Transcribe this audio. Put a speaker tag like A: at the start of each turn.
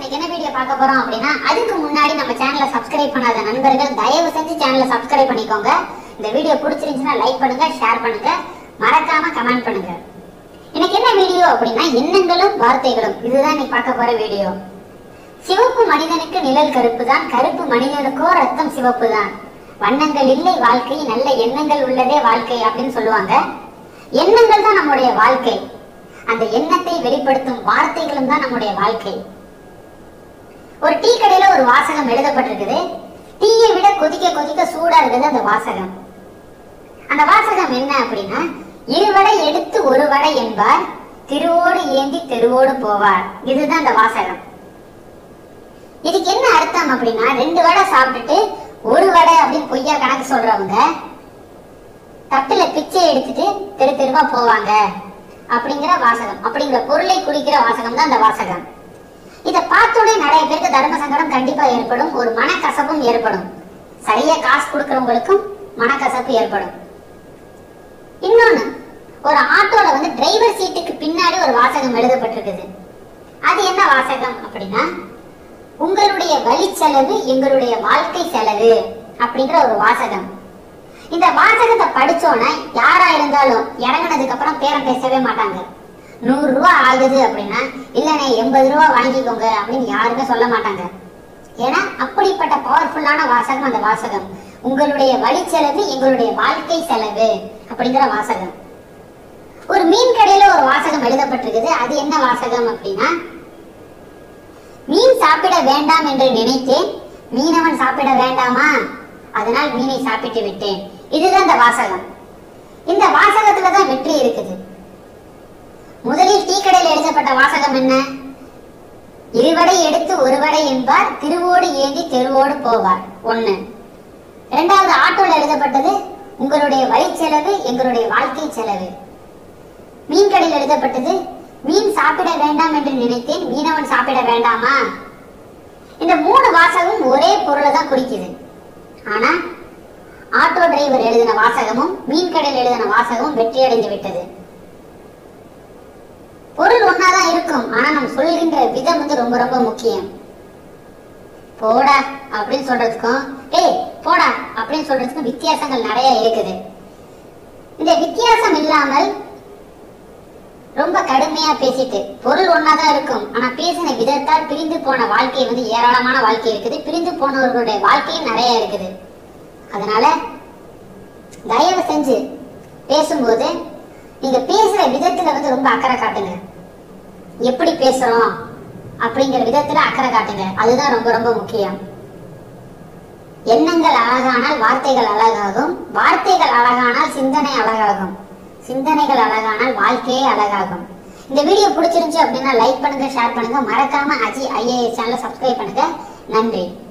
A: இன்னைக்கு என்ன வீடியோ பார்க்க போறோம் அப்படின்னா, அதுக்கு முன்னாடி நம்ம சேனலை சப்ஸ்கிரைப் பண்ணாத நண்பர்கள் தயவு செஞ்சு சேனலை சப்ஸ்கிரைப் பண்ணிக்கோங்க. இந்த வீடியோ பிடிச்சிருந்துச்சுன்னா லைக் பண்ணுங்க, ஷேர் பண்ணுங்க, மறக்காம கமெண்ட் பண்ணுங்க. இன்னைக்கு என்ன வீடியோ அப்படின்னா, எண்ணங்களும் வார்த்தைகளும். இதுதான் இன்னைக்கு பார்க்க போற வீடியோ. சிவப்பு மனிதனுக்கு நிழல் கருப்பு தான், கருப்பு மனிதனுக்கோ ரத்தம் சிவப்பு தான். வண்ணங்கள் இல்லை வாழ்க்கை, நல்ல எண்ணங்கள் உள்ளதே வாழ்க்கை அப்படின்னு சொல்லுவாங்க. எண்ணங்கள் தான் நம்முடைய வாழ்க்கை. அந்த எண்ணத்தை வெளிப்படுத்தும் வார்த்தைகளும் தான் நம்முடைய வாழ்க்கை. ஒரு டீ கடையில ஒரு வாசகம் எழுதப்பட்டிருக்குது. டீயை விட கொதிக்க கொதிக்க சூடா இருக்குது அந்த வாசகம். அந்த வாசகம் என்ன அப்படின்னா, இருவடை எடுத்து ஒரு வடை என்பார், திருவோடு ஏந்தி தெருவோடு போவார். இதுதான் அந்த வாசகம். இதுக்கு என்ன அர்த்தம் அப்படின்னா, 2 வடை சாப்பிட்டுட்டு ஒரு வடை அப்படின்னு பொய்யா கணக்கு சொல்றவங்க தட்டுல பிச்சை எடுத்துட்டு தெரு தெருவா போவாங்க அப்படிங்கிற வாசகம், அப்படிங்கிற பொருளை குறிக்கிற வாசகம் தான் அந்த வாசகம். இதை பார்த்தோடனே நிறைய பேருக்கு தர்ம சங்கடம் கண்டிப்பா ஏற்படும், ஒரு மனக்கசப்பும் ஏற்படும். சரியா காசு கொடுக்கறவங்களுக்கும் மனக்கசப்பு ஏற்படும். இன்னொன்னு, ஒரு ஆட்டோல டிரைவர் சீட்டுக்கு பின்னாடி ஒரு வாசகம் எழுதப்பட்டிருக்குது. அது என்ன வாசகம் அப்படின்னா, உங்களுடைய வழி செலவு எங்களுடைய வாழ்க்கை செலவு அப்படிங்கிற ஒரு வாசகம். இந்த வாசகத்தை படிச்சோன்னா யாரா இருந்தாலும் இறங்கினதுக்கு அப்புறம் பேரம் பேசவே மாட்டாங்க. 100 ரூபா ஆகுது அப்படின்னா, இல்லைண்ணே 80 ரூபா வாங்கிக்கோங்க அப்படின்னு யாருமே சொல்ல மாட்டாங்க. ஏன்னா அப்படிப்பட்ட பவர்ஃபுல்லான வாசகம் அந்த வாசகம். உங்களுடைய வழி செலவு எங்களுடைய வாழ்க்கை செலவு அப்படிங்கிற வாசகம். ஒரு மீன் கடையில ஒரு வாசகம் எழுதப்பட்டிருக்குது. அது என்ன வாசகம் அப்படின்னா, மீன் சாப்பிட வேண்டாம் என்று நினைத்தேன், மீனவன் சாப்பிட வேண்டாமா, அதனால் மீனை சாப்பிட்டு விட்டேன். இதுதான் இந்த வாசகம். இந்த வாசகத்துலதான் வெற்றி இருக்குது. முதலில் டீ கடையில் எழுதப்பட்ட வாசகம் என்ன? இருவடை எடுத்து ஒரு வடை என்பார், திருவோடு ஏந்தி தெருவோடு போவார். 1. 2வது ஆட்டோல எழுதப்பட்டது, உங்களுடைய வழி செலவு எங்களுடைய வாழ்க்கை செலவு. மீன் கடையில் எழுதப்பட்டது, மீன் சாப்பிட வேண்டாம் என்று நினைத்தேன், மீனவன் சாப்பிட வேண்டாமா. இந்த 3 வாசகமும் ஒரே பொருளை தான் குறிக்குது. ஆனா ஆட்டோ டிரைவர் எழுதின வாசகமும் மீன் கடையில் எழுதின வாசகமும் வெற்றி அடைந்து விட்டது. பொருள் ஒன்னாதான் இருக்கும், ஆனா நம்ம சொல்கின்ற விதம் ரொம்ப ரொம்ப முக்கியம். போடா அப்படின்னு சொல்றதுக்கும் ஏய் போடா அப்படின்னு சொல்றதுக்கும் வித்தியாசங்கள் நிறைய இருக்குது. இந்த வித்தியாசம் இல்லாமல் ரொம்ப கடுமையா பேசிட்டு, பொருள் ஒன்னாதான் இருக்கும், ஆனா பேசின விதத்தால் பிரிந்து போன வாழ்க்கை ஏராளமான வாழ்க்கை இருக்குது. பிரிந்து போனவர்களுடைய வாழ்க்கையும் நிறைய இருக்குது. அதனால தயவு செஞ்சு பேசும்போது நீங்க பேசுற விதத்துல ரொம்ப அக்கறை காட்டுங்க. எப்படி பேசுறோம் அப்படிங்கிற விதத்துல அக்கறை காட்டுங்க. அதுதான் ரொம்ப ரொம்ப முக்கியம். எண்ணங்கள் அழகானால் வார்த்தைகள் அழகாகும், வார்த்தைகள் அழகானால் சிந்தனை அழகாகும், சிந்தனைகள் அழகானால் வாழ்க்கையே அழகாகும். இந்த வீடியோ பிடிச்சிருந்துச்சு அப்படின்னா லைக் பண்ணுங்க, ஷேர் பண்ணுங்க, மறக்காம அஜி IAS சேனலை சப்ஸ்கிரைப் பண்ணுங்க. நன்றி.